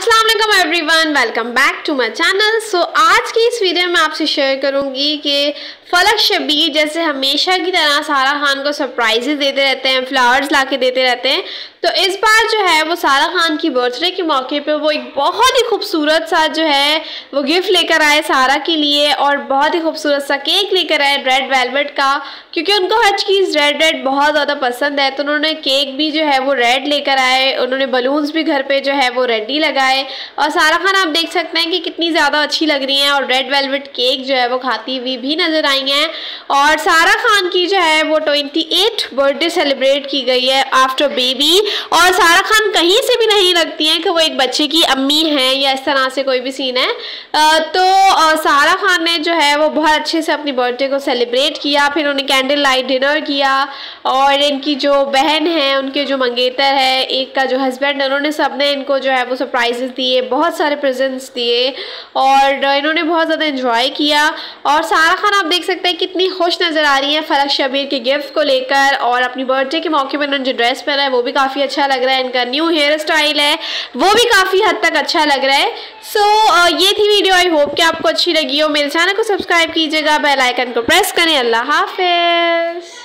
अस्सलाम वालेकुम everyone, welcome back to my channel. So आज की इस वीडियो में आपसे शेयर करूंगी कि फलक शब्बीर जैसे हमेशा की तरह सारा खान को सरप्राइजेस देते रहते हैं, फ्लावर्स लाके देते रहते हैं। तो इस बार जो है वो सारा खान की बर्थडे के मौके पे वो एक बहुत ही खूबसूरत सा जो है वो गिफ्ट लेकर आए सारा के लिए, और बहुत ही खूबसूरत सा केक लेकर आए रेड वेलवेट का, क्योंकि उनको हर चीज़ रेड बहुत ज़्यादा पसंद है। तो उन्होंने केक भी जो है वो रेड लेकर आए, उन्होंने बलून्स भी घर पे जो है वो रेड ही लगाए। और सारा खान आप देख सकते हैं कि कितनी ज़्यादा अच्छी लग रही हैं, और रेड वेलवेट केक जो है वो खाती हुई भी नज़र आई हैं। और सारा खान की जो है वो 28th बर्थडे सेलिब्रेट की गई है आफ्टर बेबी। और सारा खान कहीं से भी नहीं लगती हैं कि वो एक बच्चे की अम्मी हैं या इस तरह से कोई भी सीन है। सारा खान ने जो है वो बहुत अच्छे से अपनी बर्थडे को सेलिब्रेट किया। फिर उन्होंने कैंडल लाइट डिनर किया, और इनकी जो बहन है, उनके जो मंगेतर है, एक का जो हस्बैंड है, उन्होंने सबने इनको जो है वो सरप्राइजेस दिए, बहुत सारे प्रेजेंट्स दिए, और इन्होंने बहुत ज़्यादा एंजॉय किया। और सारा खान आप देख सकते हैं कितनी खुश नज़र आ रही है फलक शब्बीर के गिफ्ट को लेकर। और अपनी बर्थडे के मौके पर इन्होंने जो ड्रेस पहना है वो भी काफ़ी अच्छा लग रहा है, इनका न्यू हेयर स्टाइल है वो भी काफ़ी हद तक अच्छा लग रहा है। ये थी वीडियो, आई होप कि आपको अच्छी लगी हो। मेरे चैनल को सब्सक्राइब कीजिएगा, बेल आइकन को प्रेस करें। अल्लाह हाफिज़।